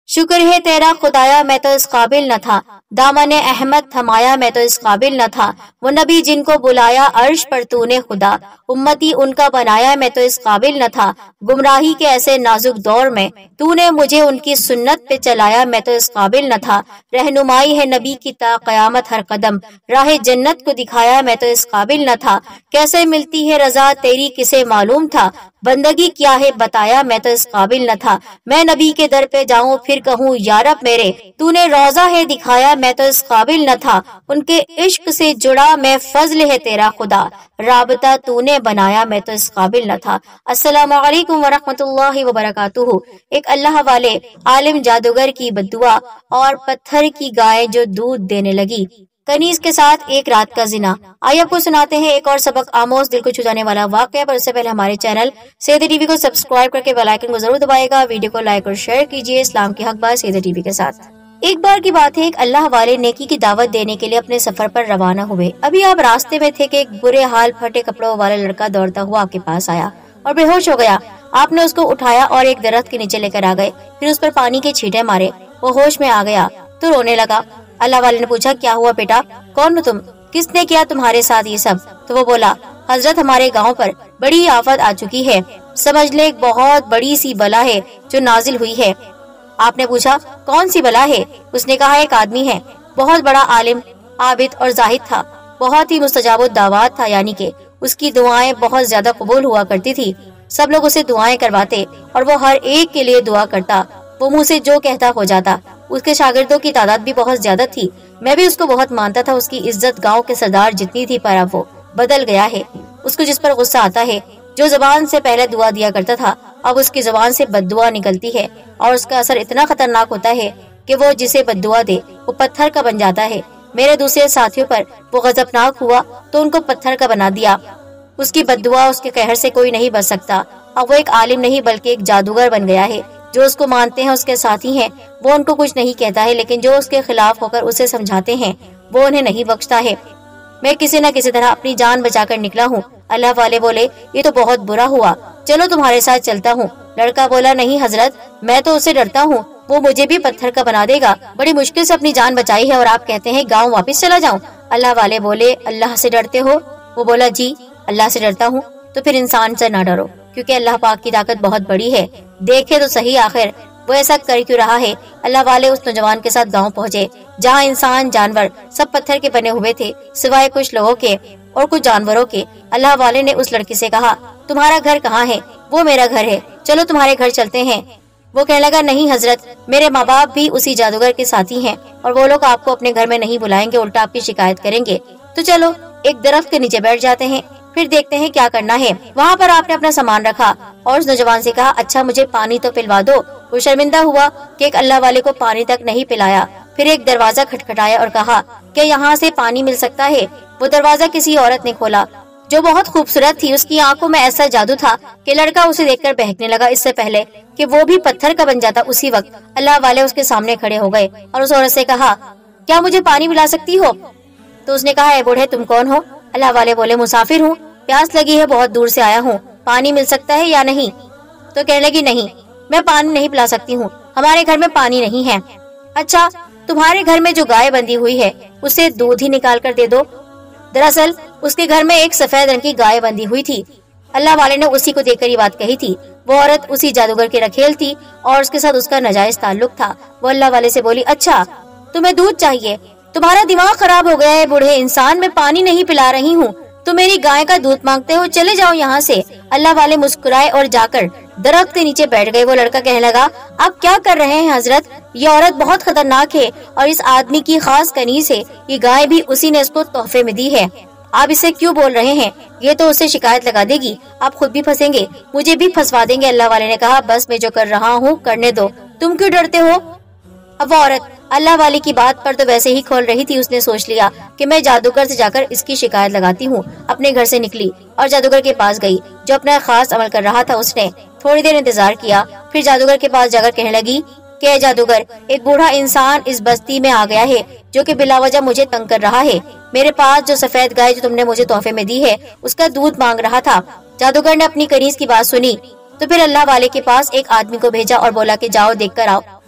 शुक्र है तेरा खुदाया, मैं तो इस काबिल न था। दामन अहमद थमाया, मैं तो इस काबिल न था। वो नबी जिनको बुलाया अर्श पर तूने खुदा, उम्मती उनका बनाया, मैं तो इस काबिल न था। गुमराही के ऐसे नाजुक दौर में तूने मुझे उनकी सुन्नत पे चलाया, मैं तो इस काबिल न था। रहनुमाई है नबी की ता कयामत हर कदम, राह जन्नत को दिखाया, मैं तो इस काबिल न था। कैसे मिलती है रजा तेरी किसे मालूम था, बंदगी क्या है बताया, मैं तो इस काबिल न था। मैं नबी के दर पे जाऊं फिर कहूँ या रब मेरे, तूने रोजा है दिखाया, मैं तो इस काबिल न था। उनके इश्क से जुड़ा मैं फजल है तेरा खुदा, राबता तूने बनाया, मैं तो इस काबिल न था। अस्सलामु अलैकुम वरहमतुल्लाहि वबरकातुहू। एक अल्लाह वाले आलिम जादूगर की बद्दुआ और पत्थर की गाय जो दूध देने लगी। कनीज के साथ एक रात का जिना। आइए आपको सुनाते हैं एक और सबक आमोज दिल को छू जाने वाला वाकया। पर उससे पहले हमारे चैनल सेहत टीवी को सब्सक्राइब करके बेल आइकन को जरूर दबाएगा। वीडियो को लाइक और शेयर कीजिए। इस्लाम की हक बात सेहत टीवी के साथ। एक बार की बात है, एक अल्लाह वाले नेकी की दावत देने के लिए अपने सफर पर रवाना हुए। अभी आप रास्ते में थे कि एक बुरे हाल फटे कपड़ों वाला लड़का दौड़ता हुआ आपके पास आया और बेहोश हो गया। आपने उसको उठाया और एक दरख्त के नीचे लेकर आ गए, फिर उस पर पानी के छींटे मारे। वो होश में आ गया तो रोने लगा। अल्लाह वाले ने पूछा, क्या हुआ बेटा, कौन हो तुम, किसने किया तुम्हारे साथ ये सब? तो वो बोला, हजरत हमारे गांव पर बड़ी आफत आ चुकी है, समझ ले एक बहुत बड़ी सी बला है जो नाजिल हुई है। आपने पूछा, कौन सी बला है? उसने कहा, एक आदमी है, बहुत बड़ा आलिम, आबिद और जाहिद था, बहुत ही मुस्तजाब दावत था, यानी कि उसकी दुआएं बहुत ज्यादा कबूल हुआ करती थी। सब लोग उसे दुआएं करवाते और वो हर एक के लिए दुआ करता। वो मुंह से जो कहता हो जाता। उसके शागिर्दों की तादाद भी बहुत ज्यादा थी। मैं भी उसको बहुत मानता था। उसकी इज्जत गांव के सरदार जितनी थी, पर अब वो बदल गया है। उसको जिस पर गुस्सा आता है, जो जबान से पहले दुआ दिया करता था, अब उसकी जबान से बद्दुआ निकलती है और उसका असर इतना खतरनाक होता है कि वो जिसे बद्दुआ दे वो पत्थर का बन जाता है। मेरे दूसरे साथियों पर वो गजबनाक हुआ तो उनको पत्थर का बना दिया। उसकी बद्दुआ, उसके कहर से कोई नहीं बच सकता। अब वो एक आलिम नहीं बल्कि एक जादूगर बन गया है। जो उसको मानते हैं, उसके साथी हैं, वो उनको कुछ नहीं कहता है, लेकिन जो उसके खिलाफ होकर उसे समझाते हैं वो उन्हें नहीं बख्शता है। मैं किसी न किसी तरह अपनी जान बचाकर निकला हूँ। अल्लाह वाले बोले, ये तो बहुत बुरा हुआ, चलो तुम्हारे साथ चलता हूँ। लड़का बोला, नहीं हजरत, मैं तो उससे डरता हूँ, वो मुझे भी पत्थर का बना देगा। बड़ी मुश्किल से अपनी जान बचाई है और आप कहते हैं गाँव वापिस चला जाऊँ। अल्लाह वाले बोले, अल्लाह से डरते हो? वो बोला, जी अल्लाह से डरता हूँ। तो फिर इंसान से ना डरो, क्योंकि अल्लाह पाक की ताकत बहुत बड़ी है। देखे तो सही आखिर वो ऐसा कर क्यों रहा है। अल्लाह वाले उस नौजवान के साथ गांव पहुँचे, जहाँ इंसान जानवर सब पत्थर के बने हुए थे, सिवाय कुछ लोगों के और कुछ जानवरों के। अल्लाह वाले ने उस लड़की से कहा, तुम्हारा घर कहाँ है? वो मेरा घर है, चलो तुम्हारे घर चलते हैं। वो कहने लगा, नहीं हजरत, मेरे माँ बाप भी उसी जादूगर के साथी हैं और वो लोग आपको अपने घर में नहीं बुलाएंगे, उल्टा आपकी शिकायत करेंगे। तो चलो एक दरख्त के नीचे बैठ जाते हैं, फिर देखते हैं क्या करना है। वहाँ पर आपने अपना सामान रखा और उस नौजवान से कहा, अच्छा मुझे पानी तो पिलवा दो। वो शर्मिंदा हुआ कि एक अल्लाह वाले को पानी तक नहीं पिलाया। फिर एक दरवाजा खटखटाया और कहा, क्या यहाँ से पानी मिल सकता है? वो दरवाजा किसी औरत ने खोला जो बहुत खूबसूरत थी। उसकी आंखों में ऐसा जादू था कि लड़का उसे देखकर बहकने लगा। इससे पहले कि वो भी पत्थर का बन जाता, उसी वक्त अल्लाह वाले उसके सामने खड़े हो गए और उस औरत से कहा, क्या मुझे पानी पिला सकती हो? तो उसने कहा, ए बूढ़े, तुम कौन हो? अल्लाह वाले बोले, मुसाफिर हूँ, प्यास लगी है, बहुत दूर से आया हूँ, पानी मिल सकता है या नहीं? तो कहने लगी, नहीं, मैं पानी नहीं पिला सकती हूँ, हमारे घर में पानी नहीं है। अच्छा, तुम्हारे घर में जो गाय बंधी हुई है उसे दूध ही निकाल कर दे दो। दरअसल उसके घर में एक सफेद रंग की गाय बंधी हुई थी। अल्लाह वाले ने उसी को देखकर ये बात कही थी। वो औरत उसी जादूगर की रखेल थी और उसके साथ उसका नाजायज ताल्लुक था। वो अल्लाह वाले से बोली, अच्छा तुम्हें दूध चाहिए? तुम्हारा दिमाग खराब हो गया है बूढ़े इंसान, मैं पानी नहीं पिला रही हूँ, तुम मेरी गाय का दूध मांगते हो, चले जाओ यहाँ से। अल्लाह वाले मुस्कुराए और जाकर दरख्त के नीचे बैठ गए। वो लड़का कहने लगा, आप क्या कर रहे हैं हजरत? ये औरत बहुत खतरनाक है और इस आदमी की खास कनीज है, ये गाय भी उसी ने इसको तोहफे में दी है। आप इसे क्यों बोल रहे हैं? ये तो उससे शिकायत लगा देगी, आप खुद भी फंसेंगे, मुझे भी फंसवा देंगे। अल्लाह वाले ने कहा, बस मैं जो कर रहा हूँ करने दो, तुम क्यों डरते हो? अब वो औरत अल्लाह वाले की बात पर तो वैसे ही खोल रही थी। उसने सोच लिया कि मैं जादूगर से जाकर इसकी शिकायत लगाती हूँ। अपने घर से निकली और जादूगर के पास गई जो अपना खास अमल कर रहा था। उसने थोड़ी देर इंतजार किया, फिर जादूगर के पास जाकर कहने लगी कि जादूगर, एक बूढ़ा इंसान इस बस्ती में आ गया है जो कि बिला वजह मुझे तंग कर रहा है। मेरे पास जो सफेद गाय जो तुमने मुझे तोहफे में दी है उसका दूध मांग रहा था। जादूगर ने अपनी कनीज की बात सुनी तो फिर अल्लाह वाले के पास एक आदमी को भेजा और बोला कि जाओ देख कर आओ।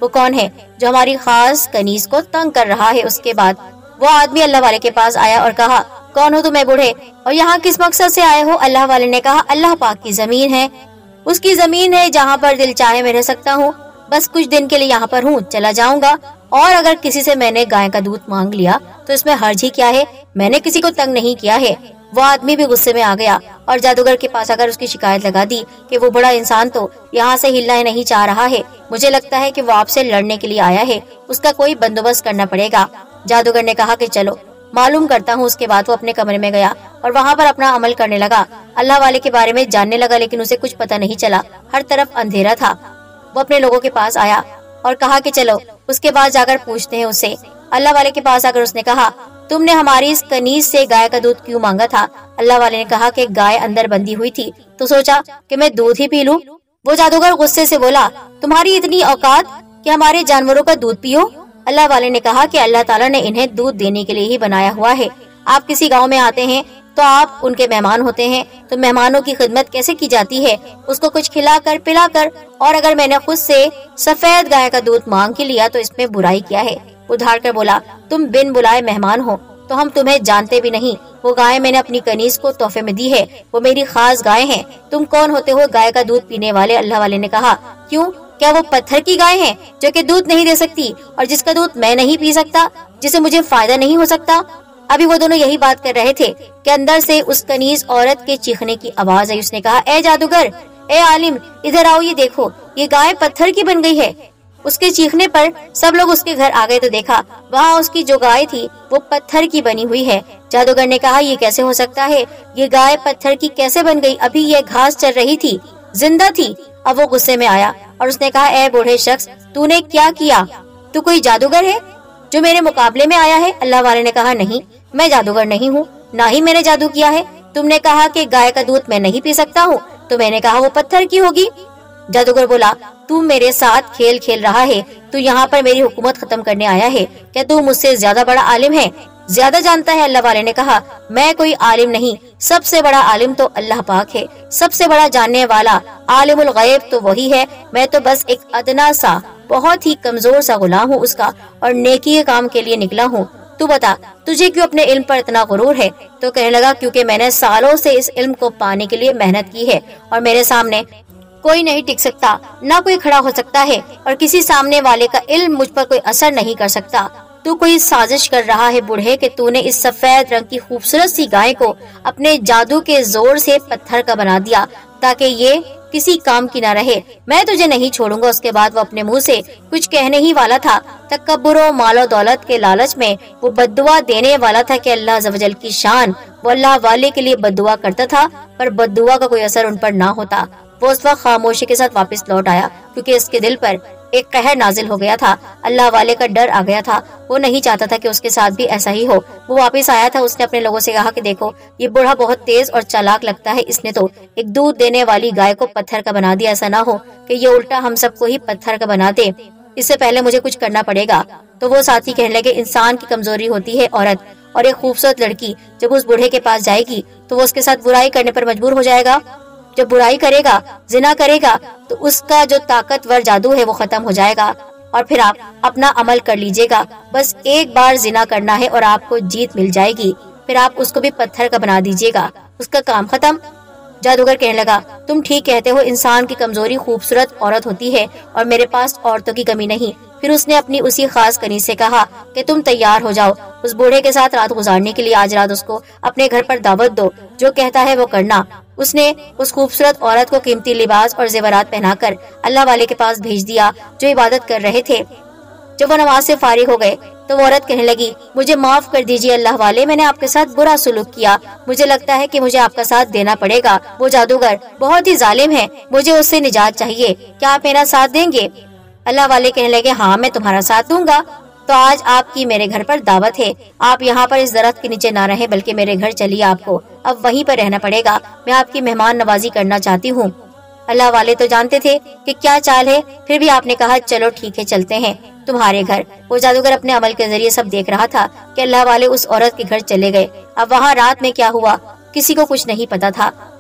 वो कौन है जो हमारी खास कनीज को तंग कर रहा है। उसके बाद वो आदमी अल्लाह वाले के पास आया और कहा, कौन हो तुम बूढ़े, और यहाँ किस मकसद से आए हो। अल्लाह वाले ने कहा, अल्लाह पाक की जमीन है, उसकी जमीन है जहाँ पर दिल चाहे मैं रह सकता हूँ। बस कुछ दिन के लिए यहाँ पर हूँ, चला जाऊंगा। और अगर किसी से मैंने गाय का दूध मांग लिया तो इसमें हर्ज ही क्या है, मैंने किसी को तंग नहीं किया है। वो आदमी भी गुस्से में आ गया और जादूगर के पास आकर उसकी शिकायत लगा दी कि वो बड़ा इंसान तो यहाँ से हिलना ही नहीं चाह रहा है। मुझे लगता है कि वो आपसे लड़ने के लिए आया है, उसका कोई बंदोबस्त करना पड़ेगा। जादूगर ने कहा कि चलो मालूम करता हूँ। उसके बाद वो अपने कमरे में गया और वहाँ पर अपना अमल करने लगा। अल्लाह वाले के बारे में जानने लगा, लेकिन उसे कुछ पता नहीं चला, हर तरफ अंधेरा था। वो अपने लोगों के पास आया और कहा कि चलो उसके बाद जाकर पूछते हैं उससे। अल्लाह वाले के पास आकर उसने कहा, तुमने हमारी इस कनीज से गाय का दूध क्यों मांगा था। अल्लाह वाले ने कहा कि गाय अंदर बंधी हुई थी तो सोचा कि मैं दूध ही पी लूं। वो जादूगर गुस्से से बोला, तुम्हारी इतनी औकात कि हमारे जानवरों का दूध पियो। अल्लाह वाले ने कहा कि अल्लाह ताला ने इन्हें दूध देने के लिए ही बनाया हुआ है। आप किसी गांव में आते हैं तो आप उनके मेहमान होते हैं, तो मेहमानों की खिदमत कैसे की जाती है, उसको कुछ खिलाकर पिलाकर। और अगर मैंने खुद से सफेद गाय का दूध मांग के लिया तो इसमें बुराई क्या है। उधार कर बोला, तुम बिन बुलाए मेहमान हो तो हम तुम्हें जानते भी नहीं। वो गाय मैंने अपनी कनीज को तोहफे में दी है, वो मेरी खास गाय है। तुम कौन होते हो गाय का दूध पीने वाले। अल्लाह वाले ने कहा, क्यों, क्या वो पत्थर की गाय है जो कि दूध नहीं दे सकती और जिसका दूध मैं नहीं पी सकता, जिसे मुझे फायदा नहीं हो सकता। अभी वो दोनों यही बात कर रहे थे कि अंदर से उस कनीज औरत के चीखने की आवाज आई। उसने कहा, ए जादूगर, ए आलिम, इधर आओ, ये देखो, ये गाय पत्थर की बन गई है। उसके चीखने पर सब लोग उसके घर आ गए तो देखा वहाँ उसकी जो गाय थी वो पत्थर की बनी हुई है। जादूगर ने कहा, ये कैसे हो सकता है, ये गाय पत्थर की कैसे बन गई, अभी ये घास चर रही थी, जिंदा थी। अब वो गुस्से में आया और उसने कहा, ए बूढ़े शख्स, तूने क्या किया, तू कोई जादूगर है जो मेरे मुकाबले में आया है। अल्लाह वाले ने कहा, नहीं, मैं जादूगर नहीं हूँ, ना ही मैंने जादू किया है। तुमने कहा कि गाय का दूध मैं नहीं पी सकता हूँ, तो मैंने कहा वो पत्थर की होगी। जादूगर बोला, तू मेरे साथ खेल खेल रहा है, तू यहाँ पर मेरी हुकूमत खत्म करने आया है, क्या तू मुझसे ज्यादा बड़ा आलिम है, ज्यादा जानता है। अल्लाह वाले ने कहा, मैं कोई आलिम नहीं, सबसे बड़ा आलिम तो अल्लाह पाक है, सबसे बड़ा जानने वाला आलिमुल गैब तो वही है। मैं तो बस एक अदना सा बहुत ही कमजोर सा गुलाम हूँ उसका, और नेकी के काम के लिए निकला हूँ। तू बता, तुझे क्यों अपने इल्म पर इतना गुरूर है। तो कहने लगा, क्योंकि मैंने सालों से इस इल्म को पाने के लिए मेहनत की है और मेरे सामने कोई नहीं टिक सकता, ना कोई खड़ा हो सकता है, और किसी सामने वाले का इल्म मुझ पर कोई असर नहीं कर सकता। तू कोई साजिश कर रहा है बूढ़े कि तूने इस सफेद रंग की खूबसूरत सी गाय को अपने जादू के जोर से पत्थर का बना दिया ताकि ये किसी काम की ना रहे। मैं तुझे नहीं छोड़ूंगा। उसके बाद वो अपने मुंह से कुछ कहने ही वाला था, तकब्बुर और मालो दौलत के लालच में वो बद्दुआ देने वाला था कि अल्लाह अज़्ज़वजल की शान। वो अल्लाह वाले के लिए बद्दुआ करता था पर बद्दुआ का कोई असर उन पर ना होता। वो उस वक्त खामोशी के साथ वापस लौट आया क्योंकि इसके दिल पर एक कहर नाजिल हो गया था। अल्लाह वाले का डर आ गया था। वो नहीं चाहता था कि उसके साथ भी ऐसा ही हो। वो वापस आया था। उसने अपने लोगों से कहा कि देखो, ये बूढ़ा बहुत तेज और चालाक लगता है, इसने तो एक दूध देने वाली गाय को पत्थर का बना दिया। ऐसा ना हो कि ये उल्टा हम सबको ही पत्थर का बना दे, इससे पहले मुझे कुछ करना पड़ेगा। तो वो साथी कहने लगे, इंसान की कमजोरी होती है औरत, और एक खूबसूरत लड़की जब उस बूढ़े के पास जाएगी तो वो उसके साथ बुराई करने पर मजबूर हो जाएगा। जब बुराई करेगा, जिना करेगा, तो उसका जो ताकतवर जादू है वो खत्म हो जाएगा और फिर आप अपना अमल कर लीजिएगा। बस एक बार जिना करना है और आपको जीत मिल जाएगी। फिर आप उसको भी पत्थर का बना दीजिएगा, उसका काम खत्म। जादूगर कहने लगा, तुम ठीक कहते हो, इंसान की कमजोरी खूबसूरत औरत होती है और मेरे पास औरतों की कमी नहीं। फिर उसने अपनी उसी खास कनीज से कहा कि तुम तैयार हो जाओ, उस बूढ़े के साथ रात गुजारने के लिए आज रात उसको अपने घर पर दावत दो, जो कहता है वो करना। उसने उस खूबसूरत औरत को कीमती लिबास और जेवरात पहनाकर अल्लाह वाले के पास भेज दिया जो इबादत कर रहे थे। जब वो नमाज से फारिग हो गए तो वो औरत कहने लगी, मुझे माफ कर दीजिए अल्लाह वाले, मैंने आपके साथ बुरा सुलूक किया, मुझे लगता है कि मुझे आपका साथ देना पड़ेगा। वो जादूगर बहुत ही जालिम है, मुझे उससे निजात चाहिए, क्या आप मेरा साथ देंगे। अल्लाह वाले कहने लगे, हाँ मैं तुम्हारा साथ दूंगा। तो आज आपकी मेरे घर पर दावत है, आप यहाँ पर इस दरख्त के नीचे ना रहें बल्कि मेरे घर चलिए, आपको अब वहीं पर रहना पड़ेगा, मैं आपकी मेहमान नवाजी करना चाहती हूँ। अल्लाह वाले तो जानते थे कि क्या चाल है, फिर भी आपने कहा चलो ठीक है चलते हैं तुम्हारे घर। वो जादूगर अपने अमल के जरिए सब देख रहा था कि अल्लाह वाले उस औरत के घर चले गए। अब वहाँ रात में क्या हुआ किसी को कुछ नहीं पता था।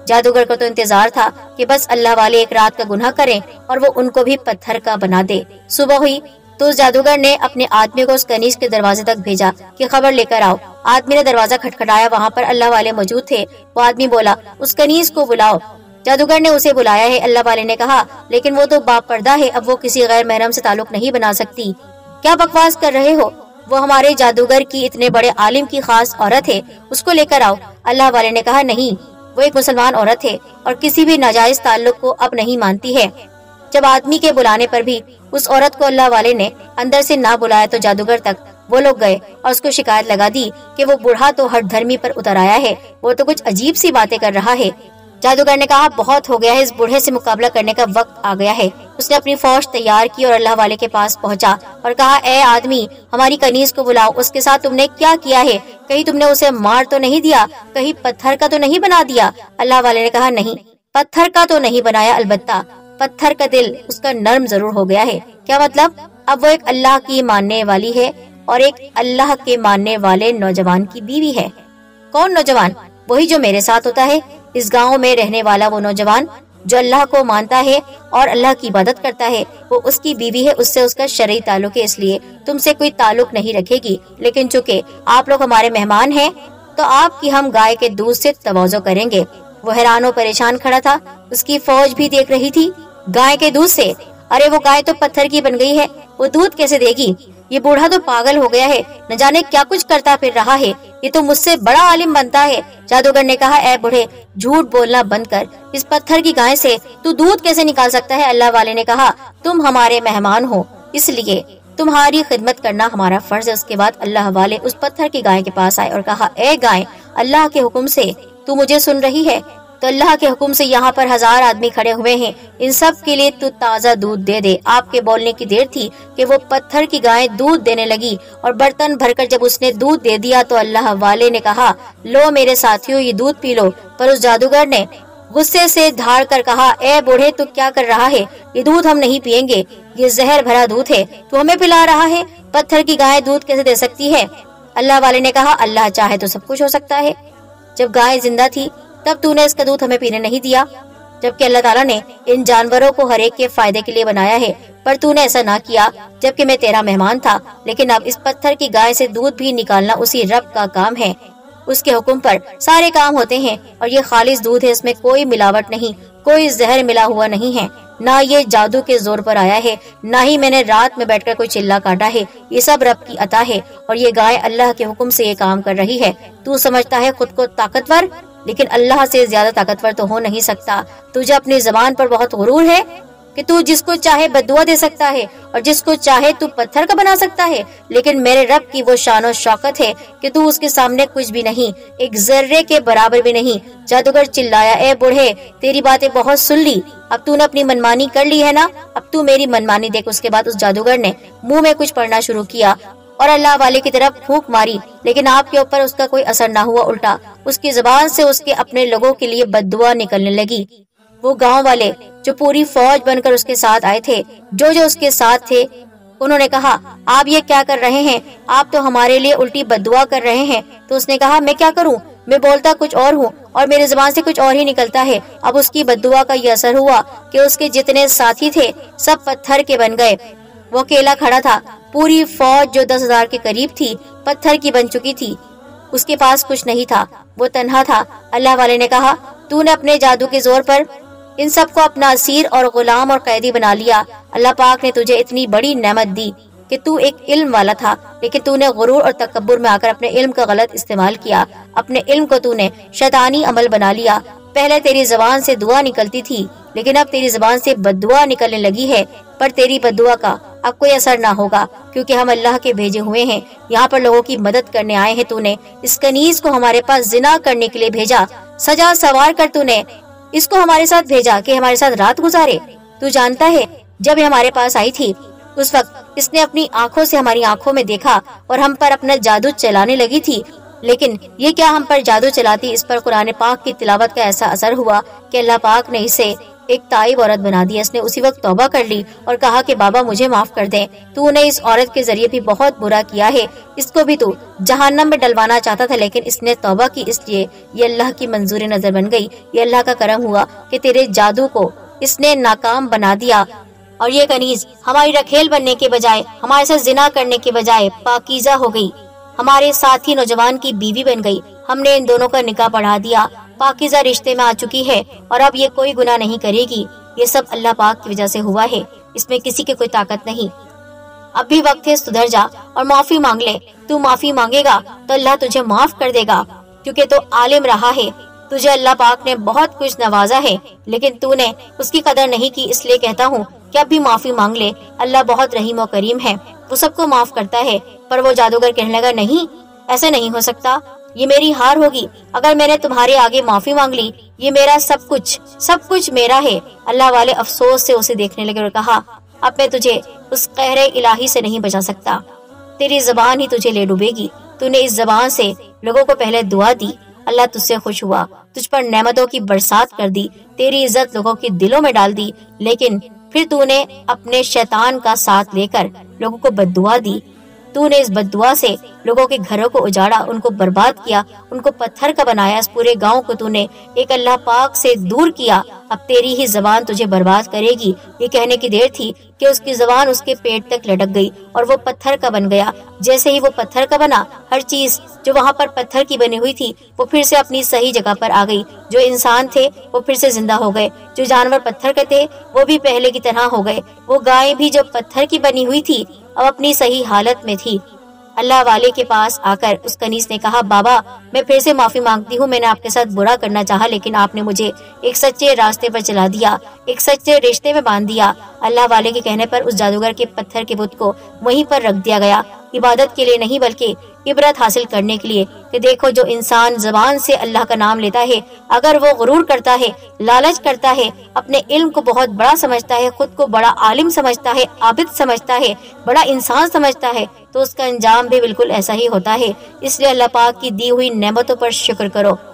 जादूगर को तो इंतजार था कि बस अल्लाह वाले एक रात का गुनाह करें और वो उनको भी पत्थर का बना दे। सुबह हुई तो उस जादूगर ने अपने आदमी को उस कनीज के दरवाजे तक भेजा कि खबर लेकर आओ। आदमी ने दरवाजा खटखटाया, वहाँ पर अल्लाह वाले मौजूद थे। वो आदमी बोला, उस कनीज को बुलाओ। जादूगर ने उसे बुलाया है। अल्लाह वाले ने कहा, लेकिन वो तो बापर्दा है, अब वो किसी गैर महरम से ताल्लुक नहीं बना सकती। क्या बकवास कर रहे हो? वो हमारे जादूगर की इतने बड़े आलिम की खास औरत है, उसको लेकर आओ। अल्लाह वाले ने कहा, नहीं, वो एक मुसलमान औरत है और किसी भी नाजायज ताल्लुक को अब नहीं मानती है। जब आदमी के बुलाने पर भी उस औरत को अल्लाह वाले ने अंदर से ना बुलाया तो जादूगर तक वो लोग गए और उसको शिकायत लगा दी कि वो बूढ़ा तो हर धर्मी पर उतर आया है, वो तो कुछ अजीब सी बातें कर रहा है। जादूगर ने कहा, बहुत हो गया है, इस बूढ़े से मुकाबला करने का वक्त आ गया है। उसने अपनी फौज तैयार की और अल्लाह वाले के पास पहुंचा और कहा, ए आदमी, हमारी कनीज को बुलाओ, उसके साथ तुमने क्या किया है? कहीं तुमने उसे मार तो नहीं दिया? कहीं पत्थर का तो नहीं बना दिया? अल्लाह वाले ने कहा, नहीं, पत्थर का तो नहीं बनाया, अलबत्ता पत्थर का दिल उसका नर्म जरूर हो गया है। क्या मतलब? अब वो एक अल्लाह की मानने वाली है और एक अल्लाह के मानने वाले नौजवान की बीवी है। कौन नौजवान? वही जो मेरे साथ होता है, इस गांव में रहने वाला वो नौजवान जो अल्लाह को मानता है और अल्लाह की इबादत करता है। वो उसकी बीवी है, उससे उसका शरई ताल्लुक है, इसलिए तुमसे कोई ताल्लुक नहीं रखेगी। लेकिन चूंकि आप लोग हमारे मेहमान हैं तो आपकी हम गाय के दूध से तवाज़ो करेंगे। वो हैरान और परेशान खड़ा था, उसकी फौज भी देख रही थी। गाय के दूध से? अरे वो गाय तो पत्थर की बन गई है, वो दूध कैसे देगी? ये बूढ़ा तो पागल हो गया है, न जाने क्या कुछ करता फिर रहा है, ये तो मुझसे बड़ा आलिम बनता है। जादूगर ने कहा, ए बूढ़े, झूठ बोलना बंद कर, इस पत्थर की गाय से तू दूध कैसे निकाल सकता है? अल्लाह वाले ने कहा, तुम हमारे मेहमान हो, इसलिए तुम्हारी खिदमत करना हमारा फर्ज है। उसके बाद अल्लाह वाले उस पत्थर की गाय के पास आए और कहा, ए गाय, अल्लाह के हुक्म से तू मुझे सुन रही है? तो अल्लाह के हुक्म से यहाँ पर 1000 आदमी खड़े हुए हैं, इन सब के लिए तू ताज़ा दूध दे दे। आपके बोलने की देर थी कि वो पत्थर की गाय दूध देने लगी और बर्तन भरकर जब उसने दूध दे दिया तो अल्लाह वाले ने कहा, लो मेरे साथियों, ये दूध पी लो। पर उस जादूगर ने गुस्से से धाड़ कर कहा, ए बूढ़े, तू क्या कर रहा है? ये दूध हम नहीं पिएंगे, ये जहर भरा दूध है, तू हमें पिला रहा है। पत्थर की गाय दूध कैसे दे सकती है? अल्लाह वाले ने कहा, अल्लाह चाहे तो सब कुछ हो सकता है। जब गाय जिंदा थी तब तूने इसका दूध हमें पीने नहीं दिया, जबकि अल्लाह ताला ने इन जानवरों को हर एक के फायदे के लिए बनाया है, पर तूने ऐसा ना किया जबकि मैं तेरा मेहमान था। लेकिन अब इस पत्थर की गाय से दूध भी निकालना उसी रब का काम है, उसके हुक्म पर सारे काम होते हैं। और ये खालिस दूध है, इसमें कोई मिलावट नहीं, कोई जहर मिला हुआ नहीं है, ना ये जादू के जोर पर आया है, ना ही मैंने रात में बैठकर कोई चिल्ला काटा है। ये सब रब की अता है और ये गाय अल्लाह के हुक्म से ये काम कर रही है। तू समझता है खुद को ताकतवर, लेकिन अल्लाह से ज्यादा ताकतवर तो हो नहीं सकता। तुझे अपनी जबान पर बहुत गुरूर है कि तू जिसको चाहे बद्दुआ दे सकता है और जिसको चाहे तू पत्थर का बना सकता है, लेकिन मेरे रब की वो शान और शौकत है कि तू उसके सामने कुछ भी नहीं, एक जर्रे के बराबर भी नहीं। जादूगर चिल्लाया, ए बूढ़े, तेरी बातें बहुत सुन ली, अब तूने अपनी मनमानी कर ली है ना, अब तू मेरी मनमानी देख। उसके बाद उस जादूगर ने मुंह में कुछ पढ़ना शुरू किया और अल्लाह वाले की तरफ फूंक मारी, लेकिन आपके ऊपर उसका कोई असर ना हुआ, उल्टा उसकी जबान से उसके अपने लोगों के लिए बद्दुआ निकलने लगी। वो गांव वाले जो पूरी फौज बनकर उसके साथ आए थे, जो जो उसके साथ थे, उन्होंने कहा, आप ये क्या कर रहे हैं? आप तो हमारे लिए उल्टी बद्दुआ कर रहे हैं। तो उसने कहा, मैं क्या करूं, मैं बोलता कुछ और हूँ और मेरे जुबान से कुछ और ही निकलता है। अब उसकी बद्दुआ का ये असर हुआ कि उसके जितने साथी थे सब पत्थर के बन गए। वो अकेला खड़ा था, पूरी फौज जो 10,000 के करीब थी पत्थर की बन चुकी थी, उसके पास कुछ नहीं था, वो तन्हा था। अल्लाह वाले ने कहा, तूने अपने जादू के जोर पर इन सबको अपना असीर और गुलाम और कैदी बना लिया। अल्लाह पाक ने तुझे इतनी बड़ी नेमत दी कि तू एक इल्म वाला था, लेकिन तूने गुरूर और तकब्बुर में आकर अपने इल्म का गलत इस्तेमाल किया। अपने इल्म को तूने शैतानी अमल बना लिया। पहले तेरी जबान से दुआ निकलती थी, लेकिन अब तेरी जबान से बद्दुआ निकलने लगी है। पर तेरी बद्दुआ का अब कोई असर ना होगा, क्योंकि हम अल्लाह के भेजे हुए हैं, यहाँ पर लोगों की मदद करने आए हैं। तूने इस कनीज को हमारे पास जिना करने के लिए भेजा, सजा सवार कर तूने इसको हमारे साथ भेजा कि हमारे साथ रात गुजारे। तू जानता है, जब ये हमारे पास आई थी उस वक्त इसने अपनी आंखों से हमारी आंखों में देखा और हम पर अपना जादू चलाने लगी थी। लेकिन ये क्या हम पर जादू चलाती, इस पर कुरान पाक की तिलावत का ऐसा असर हुआ कि अल्लाह पाक ने इसे ایک تائب عورت بنا دیا۔ اس نے اسی وقت توبہ کر لی اور کہا کہ بابا مجھے معاف کر دیں، تو نے اس عورت کے ذریعے بھی بہت برا کیا ہے، اس کو بھی تو جہنم میں ڈلوانا چاہتا تھا، لیکن اس نے توبہ کی، اس لیے یہ اللہ کی منظور نظر بن گئی۔ یہ اللہ کا کرم ہوا کہ تیرے جادو کو اس نے ناکام بنا دیا، اور یہ کنیز ہماری رکھیل بننے کے بجائے، ہمارے ساتھ زنا کرنے کے بجائے پاکیزہ ہو گئی، ہمارے ساتھی نوجوان کی بیوی بن گئی۔ ہم نے ان دونوں کا نکاح پڑھا دیا، پاکیزہ رشتے میں آ چکی ہے، اور اب یہ کوئی گناہ نہیں کرے گی۔ یہ سب اللہ پاک کی وجہ سے ہوا ہے، اس میں کسی کی کوئی طاقت نہیں۔ اب بھی وقت ہے، سدھر جا اور معافی مانگ لے۔ تو معافی مانگے گا تو اللہ تجھے معاف کر دے گا، کیونکہ تو عالم رہا ہے، تجھے اللہ پاک نے بہت کچھ نوازا ہے، لیکن تو نے اس کی قدر نہیں کی۔ اس لیے کہتا ہوں کہ اب بھی معافی مانگ لے، اللہ بہت رحیم و کریم ہے، وہ سب کو معاف کرتا ہے۔ پر وہ جادوگر کہنے لگا، نہیں، ایسا نہیں ہو سکتا، یہ میری ہار ہوگی اگر میں نے تمہارے آگے معافی مانگ لی، یہ میرا سب کچھ میرا ہے۔ اللہ والے افسوس سے اسے دیکھنے لگے اور کہا، اب میں تجھے اس قہر الہی سے نہیں بچا سکتا، تیری زبان ہی تجھے لے ڈوبے گی۔ تو نے اس زبان سے لوگوں کو پہلے دعا دی، اللہ تجھ سے خوش ہوا، تجھ پر نعمتوں کی برسات کر دی، تیری عزت لوگوں کے دلوں میں ڈال دی، لیکن پھر تو نے اپنے شیطان کا ساتھ لے کر لوگوں کو بد دعا دی۔ تو نے اس بد دعا سے لوگوں کے گھروں کو اجاڑا، ان کو برباد کیا، ان کو پتھر کا بنایا، اس پورے گاؤں کو تو نے ایک اللہ پاک سے دور کیا۔ اب تیری ہی زبان تجھے برباد کرے گی۔ یہ کہنے کی دیر تھی کہ اس کی زبان اس کے پیٹ تک لٹک گئی اور وہ پتھر کا بن گیا۔ جیسے ہی وہ پتھر کا بنا، ہر چیز جو وہاں پر پتھر کی بنی ہوئی تھی وہ پھر سے اپنی صحیح جگہ پر آ گئی۔ جو انسان تھے وہ پھر سے زندہ ہو گئے، جو جانور پتھر کے تھے وہ بھی پہلے کی طرح ہو گئے، وہ گائے بھی جو پتھر کی بنی ہوئی تھی اب اپنی صحیح حالت میں تھی۔ اللہ والے کے پاس آ کر اس کنیز نے کہا، بابا میں پھر سے معافی مانگتی ہوں، میں نے آپ کے ساتھ برا کرنا چاہا، لیکن آپ نے مجھے ایک سچے راستے پر چلا دیا، ایک سچے رشتے میں باندھ دیا۔ اللہ والے کے کہنے پر اس جادوگر کے پتھر کے بت کو وہیں پر رکھ دیا گیا، عبادت کے لیے نہیں بلکہ عبرت حاصل کرنے کے لیے، کہ دیکھو جو انسان زبان سے اللہ کا نام لیتا ہے، اگر وہ غرور کرتا ہے، لالچ کرتا ہے، اپنے علم کو بہت بڑا سمجھتا ہے، خود کو بڑا عالم سمجھتا ہے، عابد سمجھتا ہے، بڑا انسان سمجھتا ہے، تو اس کا انجام بھی بالکل ایسا ہی ہوتا ہے۔ اس لیے اللہ پاک کی دی ہوئی نعمتوں پر شکر کرو۔